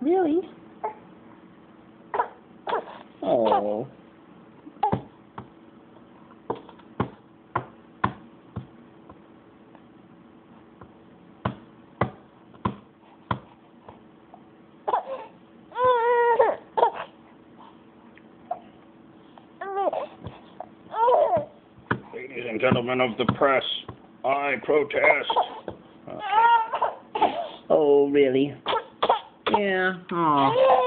Really? Oh. Ladies and gentlemen of the press, I protest. Oh, really? Yeah. Oh.